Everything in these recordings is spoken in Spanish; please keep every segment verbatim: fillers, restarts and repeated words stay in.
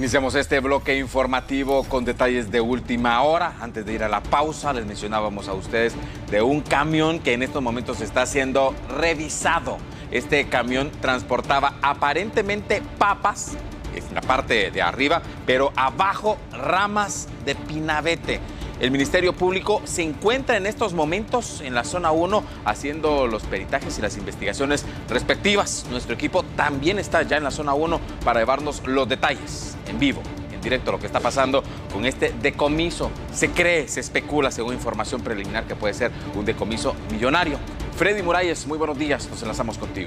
Iniciamos este bloque informativo con detalles de última hora. Antes de ir a la pausa, les mencionábamos a ustedes de un camión que en estos momentos está siendo revisado. Este camión transportaba aparentemente papas en la parte de arriba, pero abajo ramas de pinabete. El Ministerio Público se encuentra en estos momentos en la zona uno haciendo los peritajes y las investigaciones respectivas. Nuestro equipo también está ya en la zona uno para llevarnos los detalles en vivo, en directo, lo que está pasando con este decomiso. Se cree, se especula, según información preliminar, que puede ser un decomiso millonario. Freddy Muralles, muy buenos días, nos enlazamos contigo.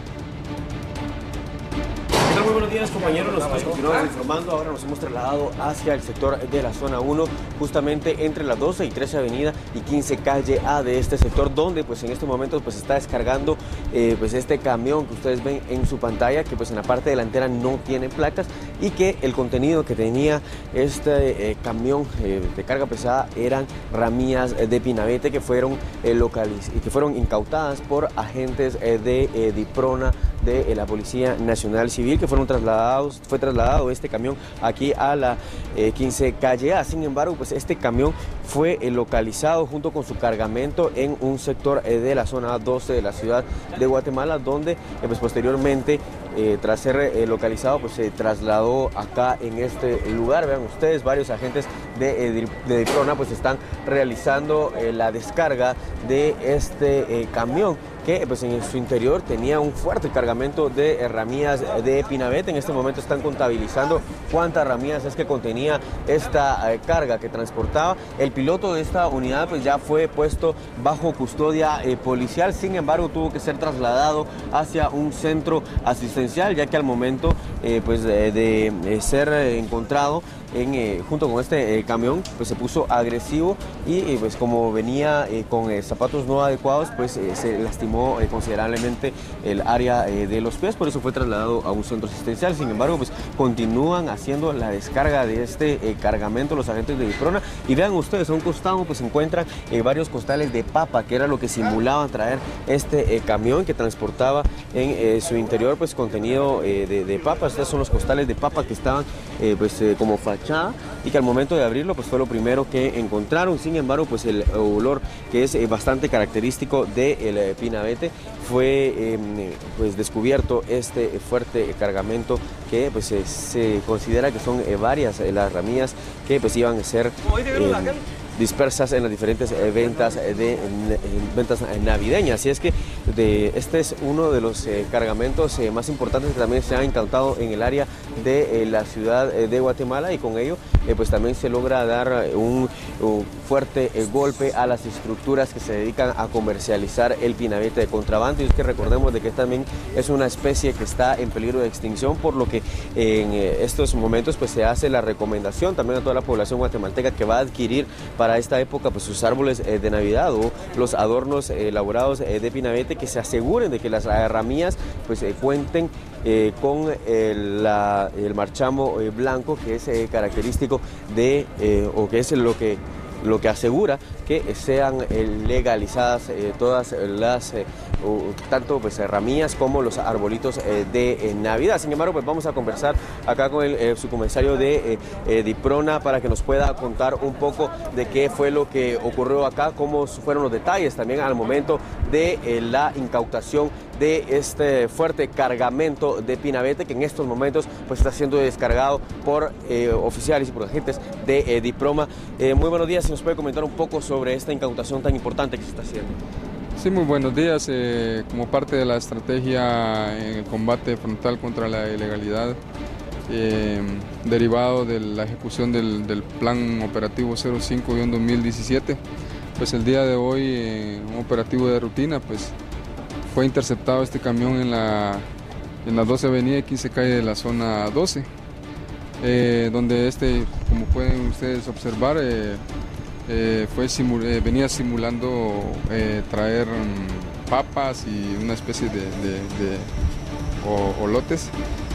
Muy buenos días, compañeros, nosotros continuamos informando. Ahora nos hemos trasladado hacia el sector de la zona uno, justamente entre la doce y trece avenida y quince calle A de este sector, donde pues en estos momentos pues está descargando eh, pues este camión que ustedes ven en su pantalla, que pues en la parte delantera no tiene placas y que el contenido que tenía este eh, camión eh, de carga pesada eran ramillas de pinabete que fueron eh, localizadas y que fueron incautadas por agentes eh, de eh, DIPRONA de eh, la Policía Nacional Civil, que fueron trasladados, fue trasladado este camión aquí a la eh, quince calle A. Sin embargo, pues este camión fue eh, localizado junto con su cargamento en un sector eh, de la zona doce de la ciudad de Guatemala, donde eh, pues posteriormente, eh, tras ser eh, localizado, pues se trasladó acá en este lugar. Vean ustedes, varios agentes de, eh, de DIPRONA pues están realizando eh, la descarga de este eh, camión, que pues en su interior tenía un fuerte cargamento de ramillas de pinabete. En este momento están contabilizando cuántas ramillas es que contenía esta eh, carga que transportaba. El piloto de esta unidad pues ya fue puesto bajo custodia eh, policial. Sin embargo, tuvo que ser trasladado hacia un centro asistencial, ya que al momento eh, pues de, de, de ser eh, encontrado En, eh, junto con este eh, camión, pues se puso agresivo y eh, pues como venía eh, con eh, zapatos no adecuados, pues eh, se lastimó eh, considerablemente el área eh, de los pies. Por eso fue trasladado a un centro asistencial. Sin embargo, pues continúan haciendo la descarga de este eh, cargamento los agentes de DIPRONA. Y vean ustedes, a un costado pues se encuentran eh, varios costales de papa, que era lo que simulaba traer este eh, camión que transportaba en eh, su interior pues contenido eh, de, de papas. Estos son los costales de papa que estaban eh, pues eh, como y que al momento de abrirlo pues fue lo primero que encontraron. Sin embargo, pues el olor, que es eh, bastante característico del eh, pinabete, fue eh, pues descubierto este fuerte cargamento que pues eh, se considera que son eh, varias eh, las ramillas que pues iban a ser eh, dispersas en las diferentes eh, ventas eh, de eh, ventas navideñas. Así es que de, este es uno de los eh, cargamentos eh, más importantes que también se han incautado en el área de eh, la ciudad eh, de Guatemala, y con ello eh, pues también se logra dar un, un fuerte eh, golpe a las estructuras que se dedican a comercializar el pinabete de contrabando. Y es que recordemos de que también es una especie que está en peligro de extinción, por lo que en eh, estos momentos pues se hace la recomendación también a toda la población guatemalteca que va a adquirir para esta época pues sus árboles eh, de Navidad o los adornos eh, elaborados eh, de pinabete, que se aseguren de que las ramillas pues eh, cuenten eh, con eh, la, el marchamo eh, blanco, que es eh, característico de eh, o que es lo que lo que asegura que sean eh, legalizadas eh, todas las eh, uh, tanto pues ramillas como los arbolitos eh, de eh, Navidad. Sin embargo, pues vamos a conversar acá con el eh, subcomisario de eh, eh, DIPRONA para que nos pueda contar un poco de qué fue lo que ocurrió acá, cómo fueron los detalles también al momento de eh, la incautación de este fuerte cargamento de pinabete, que en estos momentos pues está siendo descargado por eh, oficiales y por agentes de eh, DIPRONA. Eh, muy buenos días, si nos puede comentar un poco sobre esta incautación tan importante que se está haciendo. Sí, muy buenos días. Eh, como parte de la estrategia en el combate frontal contra la ilegalidad, eh, derivado de la ejecución del, del Plan Operativo cero cinco guion dos mil diecisiete, pues el día de hoy, en un operativo de rutina, pues fue interceptado este camión en la, en la doce avenida y quince calle de la zona doce, eh, donde este, como pueden ustedes observar, eh, eh, fue simul eh, venía simulando eh, traer um, papas y una especie de, de, de o, olotes,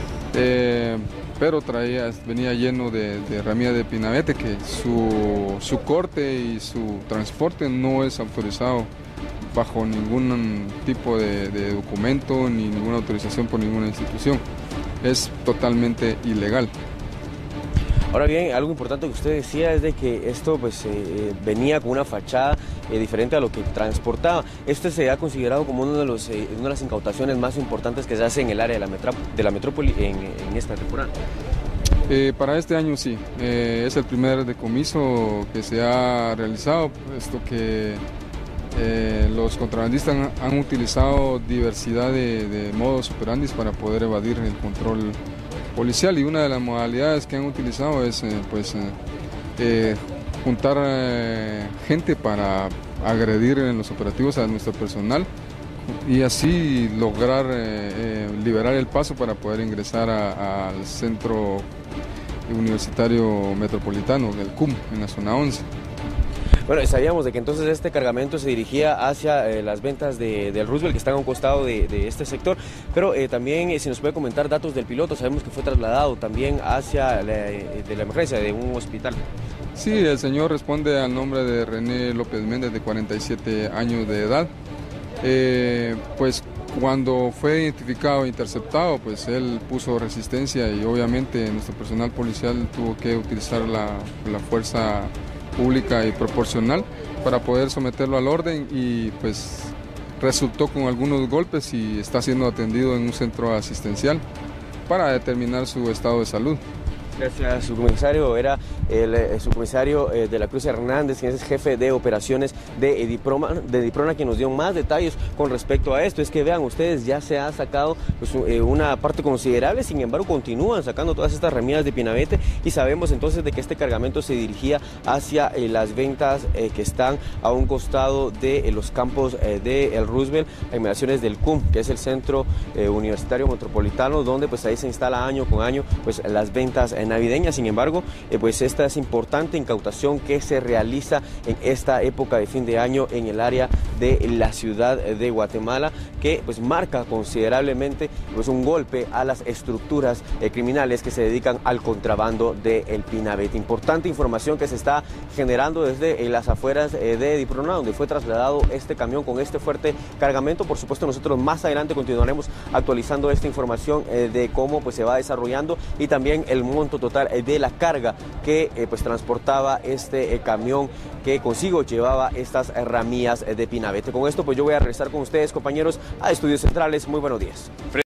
eh, pero traía, venía lleno de, de ramillas de pinabete, que su, su corte y su transporte no es autorizado bajo ningún tipo de, de documento ni ninguna autorización por ninguna institución. Es totalmente ilegal. Ahora bien, algo importante que usted decía es de que esto pues eh, venía con una fachada eh, diferente a lo que transportaba. Este se ha considerado como uno de los, eh, una de las incautaciones más importantes que se hace en el área de la, de la metrópoli en, en esta temporada. Eh, para este año sí, eh, es el primer decomiso que se ha realizado, puesto que eh, los contrabandistas han, han utilizado diversidad de, de modos operandis para poder evadir el control policial, y una de las modalidades que han utilizado es eh, pues, eh, eh, juntar eh, gente para agredir en los operativos a nuestro personal y así lograr eh, eh, liberar el paso para poder ingresar al centro universitario metropolitano, el C U M, en la zona once. Bueno, sabíamos de que entonces este cargamento se dirigía hacia eh, las ventas de, del Roosevelt, que están a un costado de, de este sector, pero eh, también eh, si nos puede comentar datos del piloto. Sabemos que fue trasladado también hacia la, de la emergencia de un hospital. Sí, el señor responde al nombre de René López Méndez, de cuarenta y siete años de edad. Eh, pues cuando fue identificado e interceptado, pues él puso resistencia y obviamente nuestro personal policial tuvo que utilizar la, la fuerza pública y proporcional para poder someterlo al orden, y pues resultó con algunos golpes y está siendo atendido en un centro asistencial para determinar su estado de salud. Gracias, subcomisario. Era el, el subcomisario eh, de la Cruz Hernández, quien es jefe de operaciones de Diprona, de Diprona, quien nos dio más detalles con respecto a esto. Es que vean ustedes, ya se ha sacado pues, eh, una parte considerable, sin embargo continúan sacando todas estas remidas de Pinabete, y sabemos entonces de que este cargamento se dirigía hacia eh, las ventas eh, que están a un costado de eh, los campos eh, de el Roosevelt, inmediaciones del C U M, que es el Centro eh, Universitario Metropolitano, donde pues ahí se instala año con año pues las ventas eh, navideñas. Sin embargo, eh, pues esta es importante incautación que se realiza en esta época de fin de año en el área de la ciudad de Guatemala, que pues marca considerablemente pues un golpe a las estructuras eh, criminales que se dedican al contrabando del Pinabete. Importante información que se está generando desde eh, las afueras eh, de Diprona, donde fue trasladado este camión con este fuerte cargamento. Por supuesto, nosotros más adelante continuaremos actualizando esta información eh, de cómo pues se va desarrollando, y también el monto total de la carga que eh, pues transportaba este eh, camión que consigo llevaba estas ramillas de Pinabete. Con esto pues yo voy a regresar con ustedes, compañeros, a Estudios Centrales. Muy buenos días.